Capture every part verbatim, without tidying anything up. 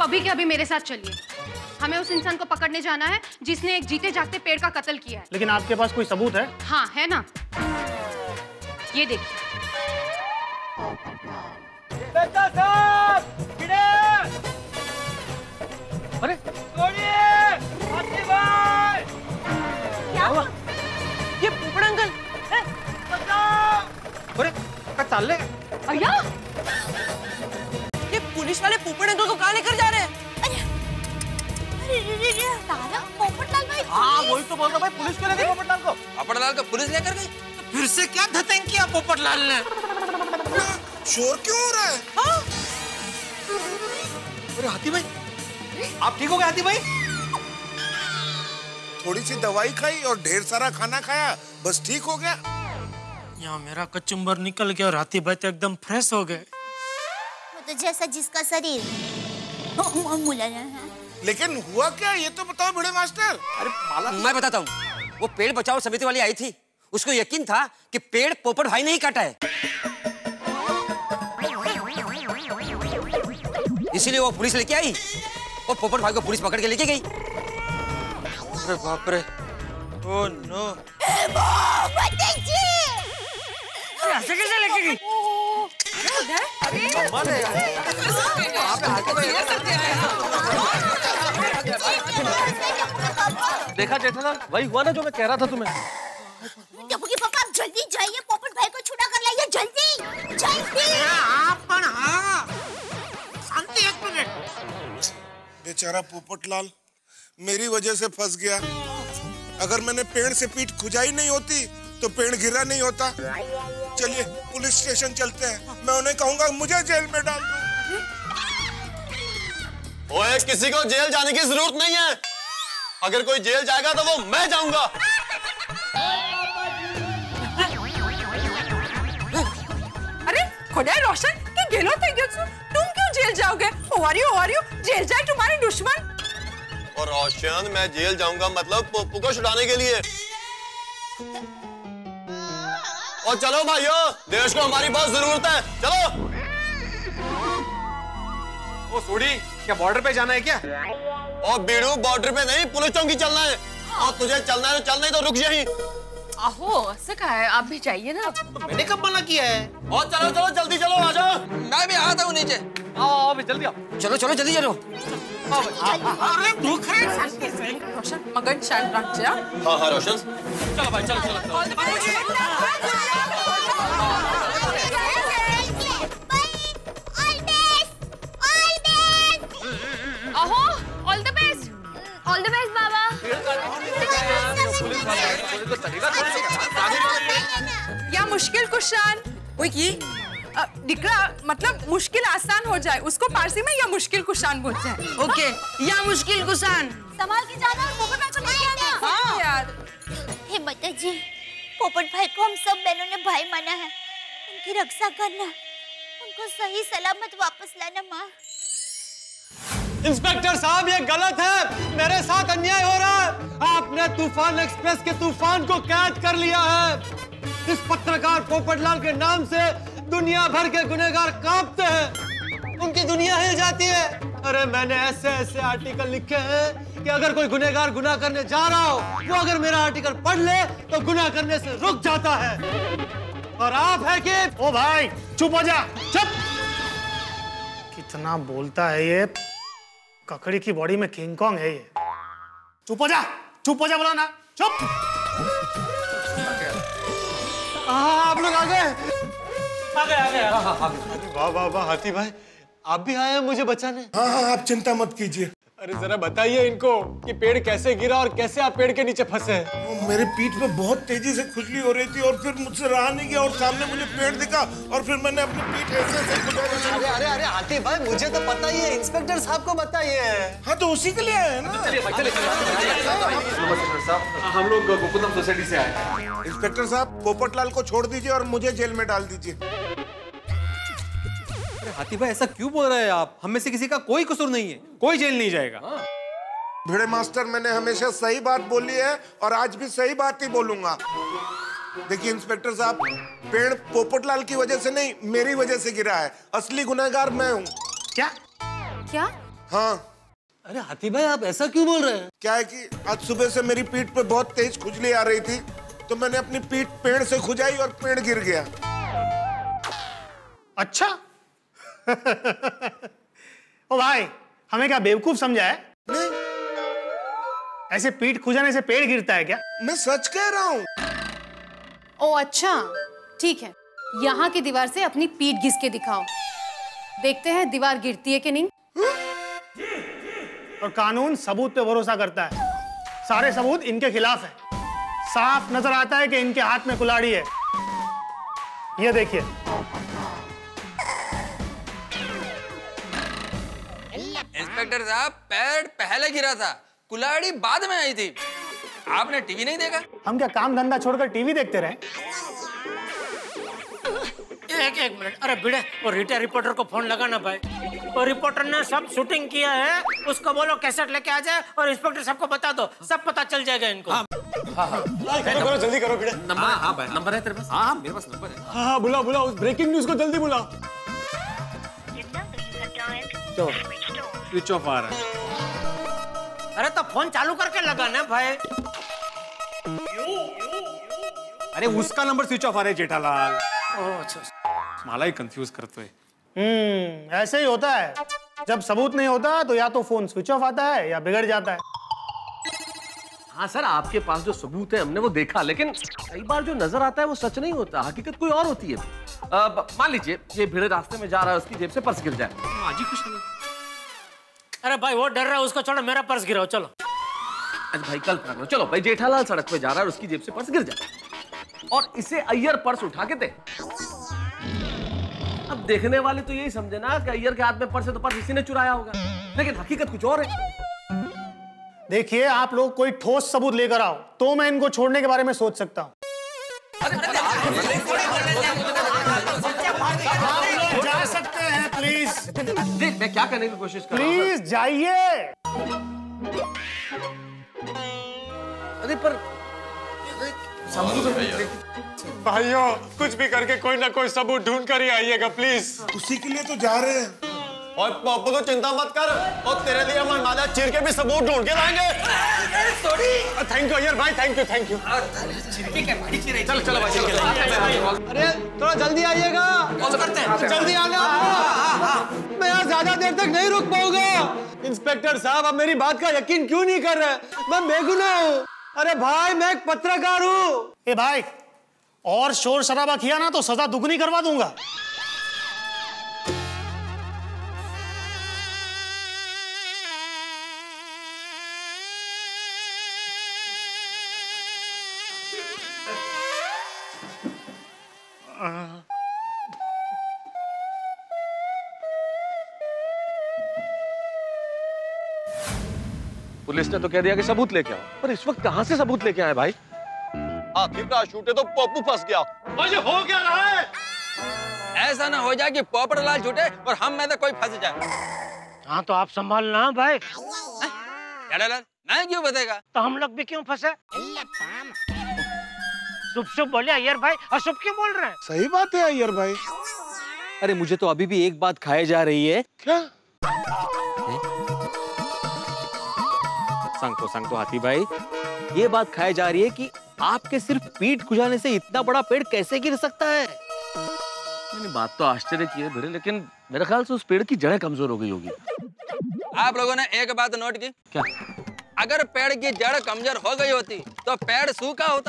अभी के अभी मेरे साथ चलिए। हमें उस इंसान को पकड़ने जाना है जिसने एक जीते जागते पेड़ का कत्ल किया है। लेकिन आपके पास कोई सबूत है? हाँ है ना, ये देखिए। अरे क्या हुआ? ये पोपट अंकल है? अरे क्या चाल रहे? भैया, ये पुलिस वाले पोपट अंकल को कहाँ लेकर जा रहे हैं? अरे अरे अरे तारा, पोपटलाल भाई। हाँ वही तो बोल रहा भाई, पुलिस क्यों ले गई पोपटलाल को? पोपटलाल को पुलिस लेकर गई? तो फिर से क्या धतंग किया पोपटलाल ने? शोर क्यों हो रहा है? हाँ? अरे हाथी भाई, आप ठीक हो गए हाथी भाई? थोड़ी सी दवाई खाई और ढेर सारा खाना खाया, बस ठीक हो गया। यहाँ मेरा कचुम्बर निकल गया और हाथी भाई तो एकदम फ्रेश हो गए। वो तो जैसा जिसका शरीर। लेकिन हुआ क्या, ये तो बताओ बड़े मास्टर। अरे माला, मैं बताता हूँ। वो पेड़ बचाओ समिति वाली आई थी, उसको यकीन था कि पेड़ पोपट भाई ने ही काटा है, इसीलिए वो पुलिस लेके आई और पोपट भाई को पुलिस पकड़ के लेके गई। अरे बाप रे, ओह नो। ऐसे कैसे लेके गई? देखा जेठालाल, वही हुआ ना जो मैं कह रहा था तुम्हें। टपुकी पापा, आप जल्दी जाइए, पोपट भाई को छुड़ा कर लाइए, जल्दी जल्दी। शांति, एक मिनट। बेचारा पोपटलाल मेरी वजह से फंस गया। अगर मैंने पेड़ से पीठ खुजाई नहीं होती तो पेड़ गिरा नहीं होता। चलिए पुलिस स्टेशन चलते हैं, मैं उन्हें कहूंगा मुझे जेल में डाल दो। ओए, किसी को जेल जाने की जरूरत नहीं है। अगर कोई जेल जाएगा तो वो मैं जाऊंगा। अरे खुदा रोशन, क्या गेलो थे गेसु? तुम क्यों जेल जाओगे? ओवारियो ओवारियो, जेल जाए तुम्हारे दुश्मन। और रोशन, मैं जेल जाऊंगा मतलब पोपू को छुड़ाने के लिए। और चलो भाइयों, देश को हमारी बहुत जरूरत है, चलो। ओ सोडी, क्या बॉर्डर पे जाना है क्या? और बीड़ू, बॉर्डर पे नहीं, पुलिस चौकी चलना है। और तुझे चलना है तो चल, नहीं तो रुक यहीं। आहो, ऐसा क्या है? आप भी चाहिए ना। तो मैंने कब मना किया है? और चलो चलो, जल्दी चलो, आ जाओ। मैं भी आता हूँ नीचे। आओ आओ भाई, जल्दी आओ। चलो चलो जल्दी चलो। अरे दुख है। रोशन, मगन शांत रख जा। हाँ हाँ रोशन, चलो भाई, चलो चलो, चलो। अहो, all the best, all the best बाबा। या मुश्किल कुशान वो की दिकरा, मतलब मुश्किल आसान हो जाए, उसको पारसी में या मुश्किल कुशान बोलते हैं। ओके, या मुश्किल कुशान। संभाल के जाना, पोपट भाई को लेके आना। हाँ यार। हे माता जी, पोपट भाई को हम सब बहनों ने भाई माना है, उनकी रक्षा करना, उनको सही सलामत वापस लाना। माँ, इंस्पेक्टर साहब, ये गलत है, मेरे साथ अन्याय हो रहा है। आपने तूफान एक्सप्रेस के तूफान को कैद कर लिया है। इस पत्रकार पोपटलाल के नाम से दुनिया भर के गुनहगार कांपते हैं, उनकी दुनिया हिल जाती है। अरे मैंने ऐसे ऐसे आर्टिकल लिखे हैं कि अगर कोई गुनहगार गुनाह करने जा रहा हो, वो अगर मेरा आर्टिकल पढ़ ले तो गुनाह करने से रुक जाता है। और आप है कि ओ भाई चुप हो जा, चुप। कितना बोलता है ये, ककड़ी की बॉडी में किंग कॉन्ग है ये। चुप हो जा, चुप हो जा, बोला ना, चुप। आप लोग आ गए, आ गए आ गए आ गए। वाह वाह वाह, हाथी भाई आप भी आए हैं मुझे बचाने। हाँ हाँ, आप चिंता मत कीजिए। अरे जरा बताइए इनको कि पेड़ कैसे गिरा और कैसे आप पेड़ के नीचे फंसे। मेरे पीठ पे बहुत तेजी से खुजली हो रही थी और फिर मुझसे रहा नहीं गया और सामने मुझे पेड़ दिखा और फिर मैंने अपनी पीठ ऐसे ऐसे खुजा। अरे अरे अरे हाथी भाई, मुझे तो पता ही है, इंस्पेक्टर साहब को बताइए। हाँ तो उसी के लिए आए हैं ना। चलिए भाई, चलिए साहब, हम लोग गोकुलम सोसाइटी से आए। इंस्पेक्टर साहब, पोपटलाल को छोड़ दीजिए और मुझे जेल में डाल दीजिए। हाथी भाई ऐसा क्यों बोल रहे हैं आप? हम में से किसी का कोई कसूर नहीं है, कोई जेल नहीं जाएगा। भिड़े मास्टर, मैंने हमेशा सही बात बोली है और आज भी सही बात ही बोलूंगा। देखिए इंस्पेक्टर साहब, पेड़ पोपटलाल की वजह से नहीं, मेरी वजह से गिरा है। असली गुनहगार मैं हूँ। क्या क्या? हाँ। अरे हाथी भाई आप ऐसा क्यों बोल रहे हैं? क्या है कि आज सुबह से मेरी पीठ पे बहुत तेज खुजली आ रही थी, तो मैंने अपनी पीठ पेड़ से खुजाई और पेड़ गिर गया। अच्छा। ओ भाई, हमें क्या बेवकूफ समझा है? नहीं, ऐसे पीठ खुजाने से पेड़ गिरता है क्या? मैं सच कह रहा हूँ। ओ अच्छा, ठीक है। यहाँ की दीवार से अपनी पीठ घिस के दिखाओ, देखते हैं दीवार गिरती है कि नहीं। और कानून सबूत पे भरोसा करता है। सारे सबूत इनके खिलाफ है। साफ नजर आता है कि इनके हाथ में कुल्हाड़ी है। ये देखिए। इंस्पेक्टर साहब, पैर पहले गिरा था, कुल्हाड़ी बाद में आई थी। आपने टीवी नहीं देखा? हम क्या काम धंधा छोड़कर टीवी देखते रहे? एक एक मिनट, अरे भिड़े, वो रिटायर रिपोर्टर को फोन लगाना भाई। वो रिपोर्टर ने सब शूटिंग किया है, उसको बोलो कैसेट लेके आ जाए और इंस्पेक्टर साहब को बता दो, सब पता चल जाएगा इनको। हाँ हाँ हाँ करो करो जल्दी करो भिड़े। नंबर हाँ, हाँ भाई नंबर है तेरे पास? हाँ हाँ मेरे पास नंबर है। हाँ हाँ बुलाओ बुलाओ, उस ब्रेकिंग न्यूज को जल्दी बुलाओ। चलो स्विच ऑफ आ रहा है। अरे तो फोन चालू करके लगाना भाई। अरे उसका नंबर स्विच ऑफ आ रहा है जेठालाल। ओह अच्छा, माला ही कंफ्यूज करते हैं। हम्म, ऐसे ही होता है। जब सबूत नहीं होता तो या तो फोन स्विच ऑफ आता है या बिगड़ जाता है। हाँ सर, आपके पास जो सबूत है हमने वो देखा, लेकिन कई बार जो नजर आता है वो सच नहीं होता, हकीकत कोई और होती है। मान लीजिए ये भिड़े रास्ते में जा रहा है, उसकी जेब से पर्स गिर जाए, आज ही कुछ नहीं। अरे भाई वो डर रहा है, उसको छोड़ो, मेरा पर्स गिराओ चलो। अरे भाई कल करो, चलो भाई जेठालाल सड़क पे जा रहा है, उसकी जेब से पर्स गिर जाए और इसे अय्यर पर्स उठा के दे। अब देखने वाले तो यही समझे ना कि अय्यर के हाथ में पर्स है तो पर्स इसी ने चुराया होगा, लेकिन हकीकत कुछ और है। देखिए, आप लोग कोई ठोस सबूत लेकर आओ तो मैं इनको छोड़ने के बारे में सोच सकता हूँ। जा सकते हैं प्लीज। देख मैं क्या करने की कोशिश कर रहा हूं। प्लीज जाइए। अरे पर भाइयों कुछ भी करके कोई ना कोई सबूत ढूंढ कर ही आइएगा प्लीज। उसी के लिए तो जा रहे हैं। और पप्पू तो चिंता मत कर, और तेरे लिए हम माला चीर के भी सबूत ढूंढ के लाएंगे। थैंक यू अय्यर भाई, थैंक यू थैंक यू। चलो चलो भाई, अरे थोड़ा जल्दी आइएगा, जल्दी आना। मैं यहाँ ज्यादा देर तक नहीं रुक पाऊंगा। इंस्पेक्टर साहब, अब मेरी बात का यकीन क्यों नहीं कर रहे? मैं बेगुनाह हूँ। अरे भाई मैं एक पत्रकार हूँ। ए भाई, और शोर शराबा किया ना तो सजा दुगनी करवा दूंगा। पुलिस ने तो कह दिया कि सबूत लेके आओ, पर इस वक्त कहां से सबूत लेके आए भाई? आखिर का शूटे तो पप्पू फंस गया। मुझे हो क्या रहा है? ऐसा ना हो जाए कि पोपटलाल छूटे और हम में से कोई फंस जाए। हाँ तो आप संभालना भाई। जेठालाल, मैं क्यों फंसेगा? तो हम लोग भी क्यों फंसे? शुभ शुभ बोले अय्यर भाई, अशुभ क्यों बोल रहे हैं? सही बात है अय्यर भाई। अरे मुझे तो अभी भी एक बात खाए जा रही है। क्या? संग तो संग तो हाथी भाई, ये बात खाई जा रही है कि आपके सिर्फ पीठ खुजाने से इतना बड़ा पेड़ कैसे गिर सकता है? नहीं, बात तो आश्चर्य की है भिड़े, लेकिन मेरे ख्याल से उस पेड़ की जड़ें कमजोर हो गई होगी। आप लोगों ने एक बात नोट की? क्या? अगर पेड़ की जड़ कमजोर हो गई होती तो पेड़ सूखा होता,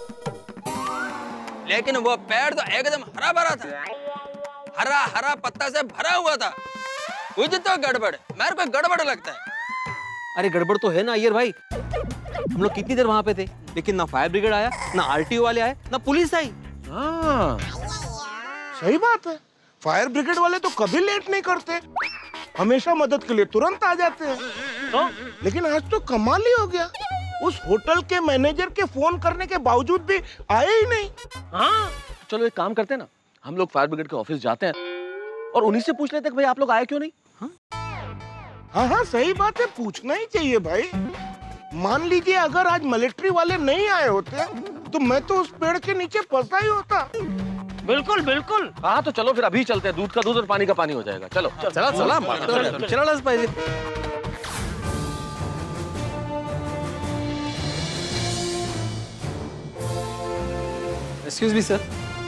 लेकिन वो पेड़ तो एकदम हरा भरा था, हरा हरा पत्ता से भरा हुआ था। कुछ तो गड़बड़, मेरे को गड़बड़ लगता है। अरे गड़बड़ तो है ना अय्यर भाई। हम लोग कितनी देर वहां पे थे, लेकिन ना फायर ब्रिगेड आया, ना आरटीओ वाले आए, ना पुलिस आई। हाँ सही बात है, फायर ब्रिगेड वाले तो कभी लेट नहीं करते, हमेशा मदद के लिए तुरंत आ जाते हैं। तो? लेकिन आज तो कमाल ही हो गया, उस होटल के मैनेजर के फोन करने के बावजूद भी आए ही नहीं। हाँ चलो एक काम करते हैं ना, हम लोग फायर ब्रिगेड के ऑफिस जाते हैं और उन्हीं से पूछ लेते हैं कि भाई आप लोग आए क्यों नहीं। हाँ हाँ सही बात है, पूछना ही चाहिए भाई। मान लीजिए अगर आज मिलिट्री वाले नहीं आए होते तो मैं तो उस पेड़ के नीचे फंसा ही होता। बिल्कुल बिल्कुल। हाँ तो चलो फिर अभी चलते हैं, दूध का दूध और पानी का पानी हो जाएगा। चलो चला चला चला पहले। Excuse me sir.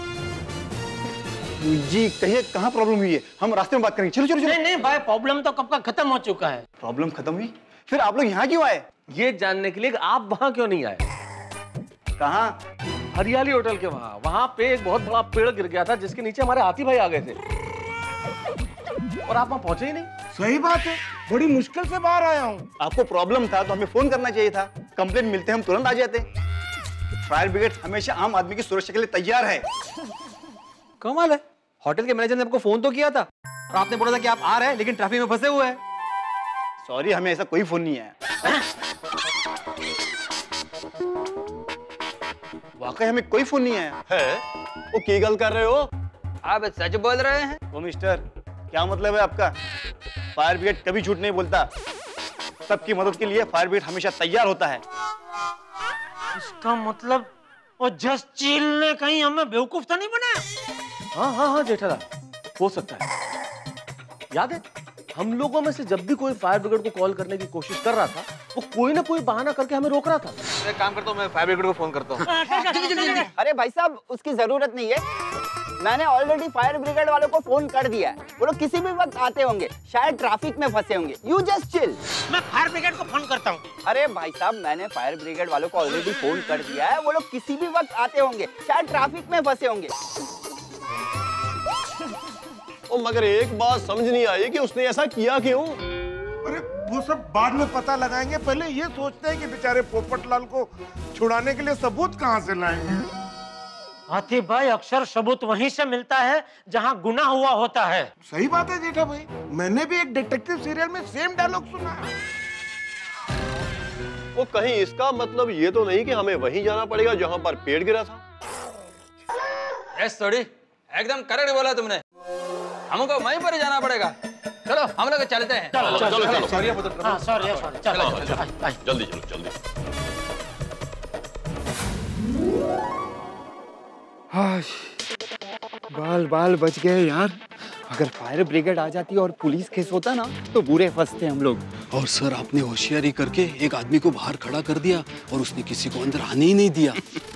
जी कहिए कहाँ प्रॉब्लम हुई है, हम रास्ते में बात करेंगे। चलो चलो चलो। नहीं नहीं भाई, प्रॉब्लम तो कब का खत्म हो चुका है। प्रॉब्लम खत्म हुई? फिर आप लोग यहाँ क्यों आए? ये जानने के लिए कि आप वहां क्यों नहीं आए। कहाँ? हरियाली होटल के वहां। वहां पे एक बहुत बड़ा पेड़ गिर गया था जिसके नीचे हमारे हाथी भाई आ गए थे और आप वहां पहुंचे ही नहीं। सही बात है, बड़ी मुश्किल से बाहर आया हूँ। आपको प्रॉब्लम था तो हमें फोन करना चाहिए था। कंप्लेंट मिलते हम तुरंत आ जाते। फायर ब्रिगेड हमेशा आम आदमी की सुरक्षा के लिए तैयार है। कमाल है, होटल के मैनेजर ने आपको फोन तो किया था और आपने बोला था कि आप आ रहे हैं लेकिन ट्रैफिक में फंसे हुए हैं। सॉरी, हमें ऐसा कोई फोन नहीं आया। वाकई हमें कोई फोन नहीं आया है। वो की गल कर रहे हो? आप सच बोल रहे हैं? ओ मिस्टर, क्या मतलब है आपका? फायर ब्रिगेड कभी झूठ नहीं बोलता। सबकी मदद के लिए फायर ब्रिगेड हमेशा तैयार होता है। इसका मतलब वो जस्ट चिल ने कहीं हमें बेवकूफ तो नहीं बनाया? हाँ हाँ हाँ जेठालाल, हो सकता है। याद है हम लोगों में से जब भी कोई फायर ब्रिगेड को कॉल करने की कोशिश कर रहा था वो कोई ना कोई बहाना करके हमें रोक रहा था। एक काम करता हूँ, मैं फायर ब्रिगेड को फोन करता हूँ। अरे भाई साहब, उसकी जरूरत नहीं है। मैंने ऑलरेडी फायर ब्रिगेड वालों को फोन कर दिया है। वो लोग किसी भी वक्त आते होंगे, शायद ट्रैफिक में फंसे होंगे। You just chill. मैं फायर ब्रिगेड को फोन करता हूँ। अरे भाई साहब, मैंने फायर ब्रिगेड वालों को ऑलरेडी फोन कर दिया है। वो लोग किसी भी वक्त आते होंगे, शायद ट्रैफिक में फंसे होंगे। ओ, मगर एक बात समझ नहीं आई कि उसने ऐसा किया क्यों? अरे वो सब बाद में पता लगाएंगे, पहले ये सोचते हैं कि बेचारे पोपटलाल को छुड़ाने के लिए सबूत कहाँ से लाएंगे। हाथी भाई, अक्सर सबूत वहीं से मिलता है जहां गुनाह हुआ होता है। सही बात है जेठा भाई, मैंने भी एक डिटेक्टिव सीरियल में सेम डायलॉग सुना है। वो कहीं इसका मतलब ये तो नहीं कि हमें वहीं जाना पड़ेगा जहां पर पेड़ गिरा था? यस थोड़ी एकदम करेक्ट बोला तुमने, हमको वहीं पर जाना पड़ेगा। चलो हम लोग चलते हैं। चलो चलो चलो, चलो। सॉरी हाँ सॉरी सॉरी, चलो जल्दी चलो जल्दी। बाल बाल बच गए यार। अगर फायर ब्रिगेड आ जाती और पुलिस केस होता ना तो बुरे फंसते हम लोग। और सर आपने होशियारी करके एक आदमी को बाहर खड़ा कर दिया और उसने किसी को अंदर आने ही नहीं दिया।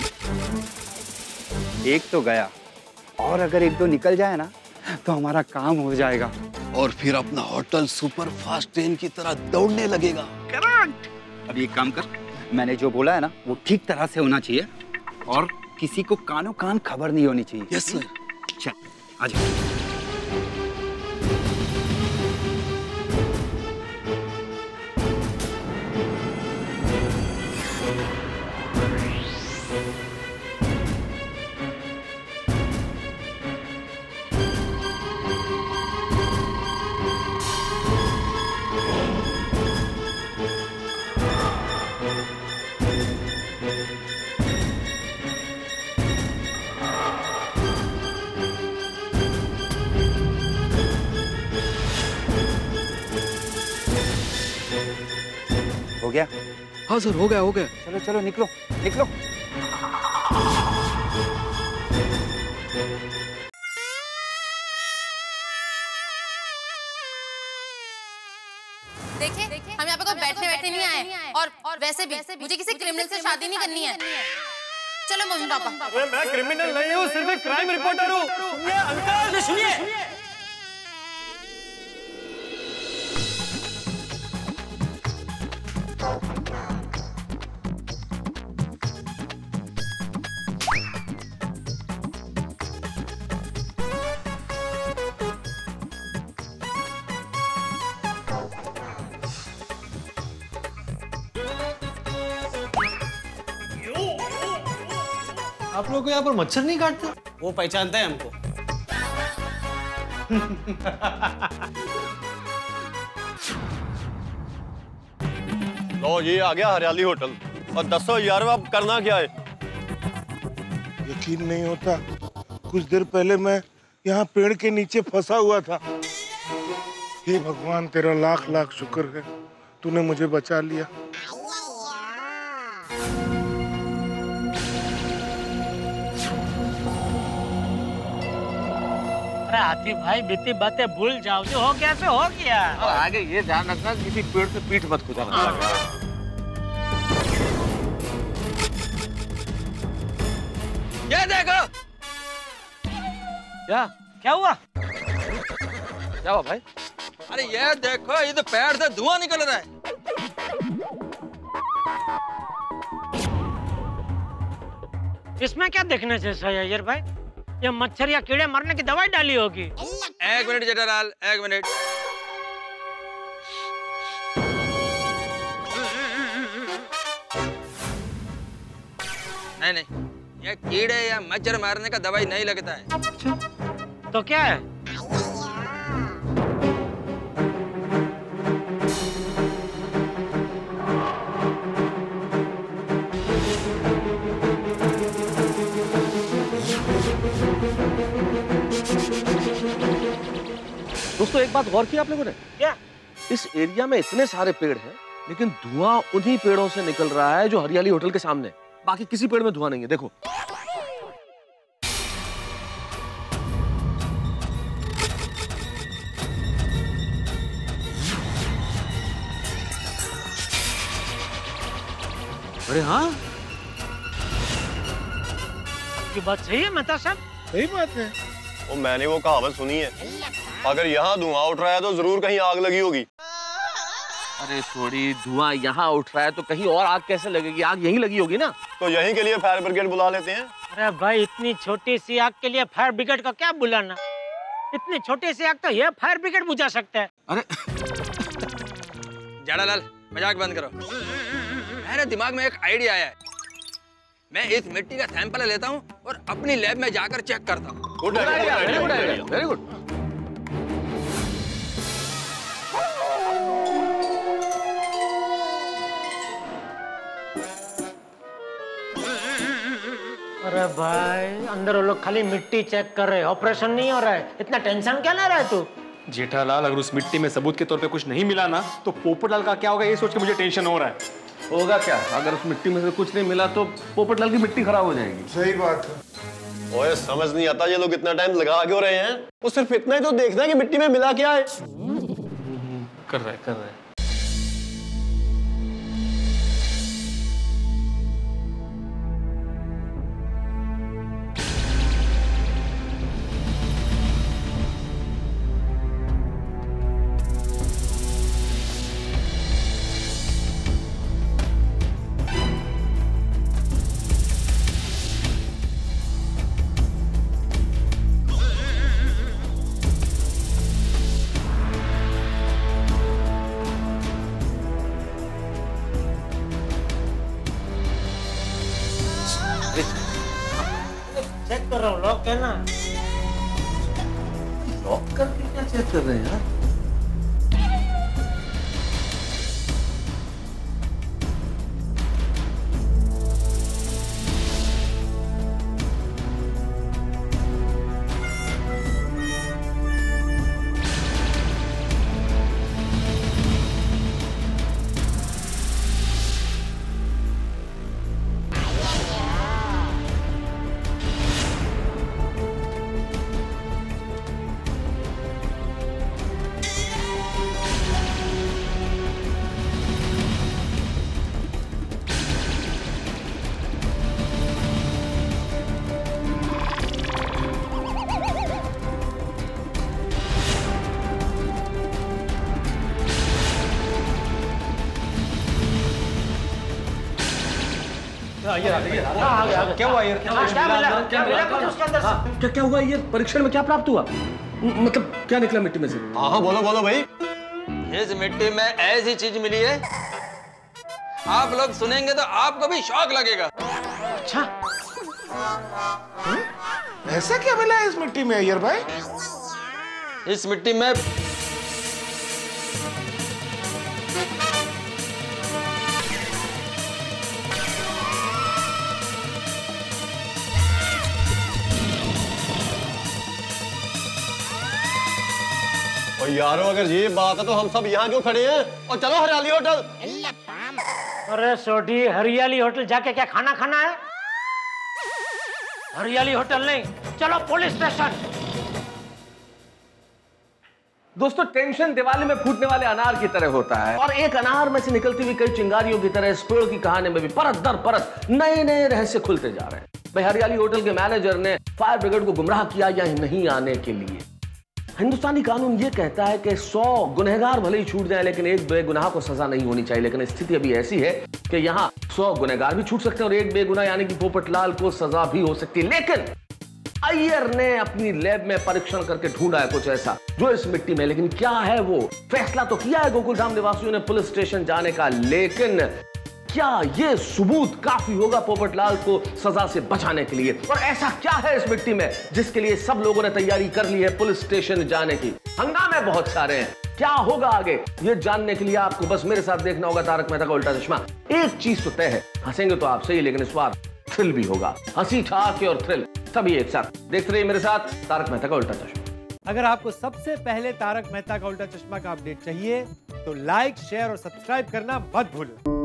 एक तो गया, और अगर एक दो निकल जाए ना तो हमारा काम हो जाएगा। और फिर अपना होटल सुपर फास्ट ट्रेन की तरह दौड़ने लगेगा। करेक्ट। अब एक काम कर, मैंने जो बोला है ना वो ठीक तरह से होना चाहिए और किसी को कानों कान खबर नहीं होनी चाहिए। Yes sir. चल आजा। हो गया? हाँ सर, हो गया हो गया। चलो चलो निकलो निकलो। देखे हम यहाँ पे कोई बैठने बैठने नहीं आए, और और वैसे भी मुझे किसी क्रिमिनल से शादी नहीं करनी है। चलो मम्मी पापा। अरे मैं क्रिमिनल नहीं हूँ, सिर्फ एक क्राइम रिपोर्टर हूँ। सुनिए अंकल, सुनिए। आप लोग को यहाँ पर मच्छर नहीं काटता? वो पहचानता है हमको। लो ये आ गया हरियाली होटल। और दसो यार अब करना क्या है? यकीन नहीं होता, कुछ देर पहले मैं यहाँ पेड़ के नीचे फंसा हुआ था। हे भगवान, तेरा लाख लाख शुक्र है, तूने मुझे बचा लिया। अरे हाथी भाई बीती बातें भूल जाओ, जो हो गया सो हो गया। और आगे ये ध्यान रखना किसी पेड़ से पीठ मत खुजाना। ये देखो। क्या क्या हुआ? क्या हुआ भाई? अरे ये देखो, ये तो पेड़ से धुआं निकल रहा है। इसमें क्या देखने जैसा है यार भाई? ये मच्छर या कीड़े मरने की दवाई डाली होगी। एक मिनट जेठालाल, एक मिनट। नहीं नहीं, ये कीड़े या मच्छर मारने का दवाई नहीं लगता है। तो क्या है? दोस्तों एक बात गौर की आप लोगों ने? क्या? इस एरिया में इतने सारे पेड़ हैं, लेकिन धुआं उन्हीं पेड़ों से निकल रहा है जो हरियाली होटल के सामने। बाकी किसी पेड़ में धुआं नहीं है। देखो अरे हाँ, की बात सही है मेहता साहब। सही बात है। वो मैंने वो कहावत सुनी है, अगर यहाँ धुआं उठ रहा है तो जरूर कहीं आग लगी होगी। अरे थोड़ी धुआं यहाँ उठ रहा है तो कहीं और आग कैसे लगेगी? आग यहीं लगी होगी ना। तो यहीं के लिए फायर ब्रिगेड बुला लेते हैं। अरे भाई इतनी छोटी सी आग के लिए फायर ब्रिगेड का क्या बुलाना? इतनी छोटी सी आग तो ये फायर ब्रिगेड बुझा सकता है। अरे जेठालाल मजाक बंद करो। मेरे दिमाग में एक आइडिया आया है। मैं इस मिट्टी का सैंपल लेता हूँ और अपनी लैब में जाकर चेक करता हूँ। Good idea, very good idea, very good. अरे भाई अंदर वो लोग खाली मिट्टी चेक कर रहे हैं, ऑपरेशन नहीं हो रहा है। इतना टेंशन क्या ले रहा है तू? जेठालाल अगर उस मिट्टी में सबूत के तौर पे कुछ नहीं मिला ना तो पोपटलाल का क्या होगा ये सोच के मुझे टेंशन हो रहा है। होगा क्या? अगर उस मिट्टी में से कुछ नहीं मिला तो पोपटलाल की मिट्टी खराब हो जाएगी। सही बात है। ओए समझ नहीं आता ये लोग इतना टाइम लगा क्यों रहे हैं? वो सिर्फ इतना ही तो देखना है कि मिट्टी में मिला क्या है। कर रहे कर रहे चेक कर रहा हूँ, लॉक है ना? लॉक करके क्या चेक कर रहे हैं यार? क्या हुआ ये? क्या क्या हुआ ये? परीक्षण में क्या प्राप्त हुआ? मतलब क्या निकला मिट्टी में से? हाँ हाँ बोलो बोलो भाई। इस मिट्टी में ऐसी चीज मिली है, आप लोग सुनेंगे तो आपको भी शौक लगेगा। अच्छा ऐसा क्या मिला है इस मिट्टी में अय्यर भाई? इस मिट्टी में और यारो अगर ये बात है तो हम सब यहाँ क्यों खड़े हैं? और चलो हरियाली होटल। अरे सोडी, हरियाली होटल जाके क्या खाना खाना है? हरियाली होटल नहीं, चलो पुलिस स्टेशन। दोस्तों टेंशन दिवाली में फूटने वाले अनार की तरह होता है और एक अनार में से निकलती हुई कई चिंगारियों की तरह इस पेड़ की कहानी में भी परत दर परत नए नए रहस्य खुलते जा रहे हैं। भाई हरियाली होटल के मैनेजर ने फायर ब्रिगेड को गुमराह किया या नहीं आने के लिए। हिंदुस्तानी कानून यह कहता है कि सौ गुनहगार भले ही छूट जाए लेकिन एक बेगुनाह को सजा नहीं होनी चाहिए, लेकिन स्थिति अभी ऐसी है कि यहां सौ गुनहगार भी छूट सकते हैं और एक बेगुनाह यानी कि पोपटलाल को सजा भी हो सकती है। लेकिन अय्यर ने अपनी लैब में परीक्षण करके ढूंढा है कुछ ऐसा जो इस मिट्टी में, लेकिन क्या है वो? फैसला तो किया है गोकुलधाम निवासियों ने पुलिस स्टेशन जाने का, लेकिन क्या ये सबूत काफी होगा पोपटलाल को सजा से बचाने के लिए? और ऐसा क्या है इस मिट्टी में जिसके लिए सब लोगों ने तैयारी कर ली है पुलिस स्टेशन जाने की? हंगामे बहुत सारे हैं, क्या होगा आगे ये जानने के लिए आपको बस मेरे साथ देखना होगा तारक मेहता का उल्टा चश्मा। एक चीज तो तय है, हंसेंगे तो आप सही, लेकिन इस बार थ्रिल भी होगा। हंसी ठहाके और थ्रिल सभी एक साथ। देखते रहिए मेरे साथ तारक मेहता का उल्टा चश्मा। अगर आपको सबसे पहले तारक मेहता का उल्टा चश्मा का अपडेट चाहिए तो लाइक, शेयर और सब्सक्राइब करना मत भूलो।